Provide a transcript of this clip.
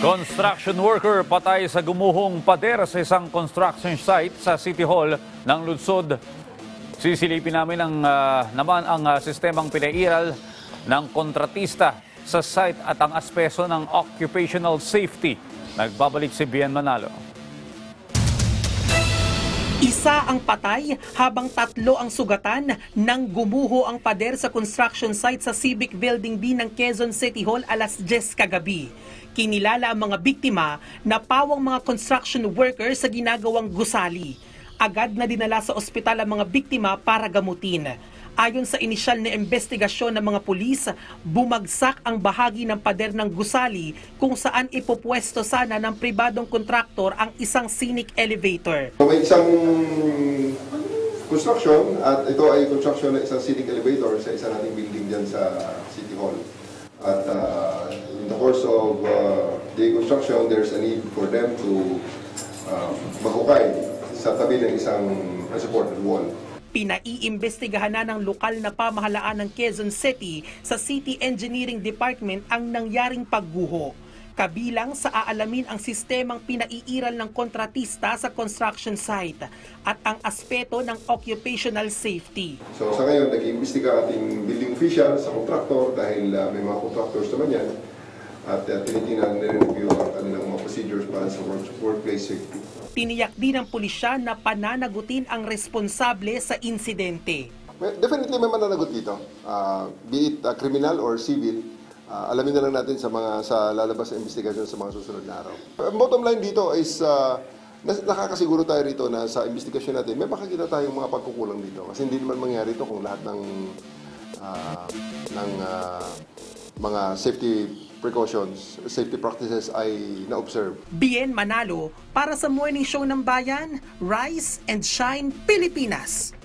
Construction worker patay sa gumuhong pader sa isang construction site sa City Hall ng Lungsod. Sisilipin namin naman ang sistemang pinairal ng kontratista sa site at ang aspeso ng occupational safety. Nagbabalik si Bien Manalo. Isa ang patay habang 3 ang sugatan nang gumuho ang pader sa construction site sa Civic Building B ng Quezon City Hall alas 10 kagabi. Kinilala ang mga biktima na pawang mga construction workers sa ginagawang gusali. Agad na dinala sa ospital ang mga biktima para gamutin. Ayon sa inisyal na investigasyon ng mga pulis, bumagsak ang bahagi ng pader ng gusali kung saan ipopwesto sana ng pribadong kontraktor ang isang scenic elevator. May isang construction at ito ay construction ng isang scenic elevator sa isa nating building dyan sa City Hall. At in the course of the construction, there's a need for them to mahukay sa tabi ng isang unsupported wall. Pinaiimbestigahan na ng lokal na pamahalaan ng Quezon City sa City Engineering Department ang nangyaring pagguho. Kabilang sa aalamin ang sistemang pinaiiral ng kontratista sa construction site at ang aspeto ng occupational safety. So sa ngayon, nag-iimbestiga ating building official sa contractor dahil may mga contractors naman yan at tinitingnan nire-review ang kanilang mga procedures para sa workplace safety. Tiniyak din ng pulisya na pananagutin ang responsable sa insidente. Definitely may mananagot dito, be it criminal or civil. Alamin na lang natin sa lalabas na investigasyon sa mga susunod na araw. Bottom line dito is nakakasiguro tayo rito na sa investigasyon natin may makikita tayong mga pagkukulang dito. Kasi hindi naman mangyari ito kung lahat ng mga safety precautions, safety practices ay na-observe. Bien Manalo para sa Morning Show ng Bayan, Rise and Shine Pilipinas.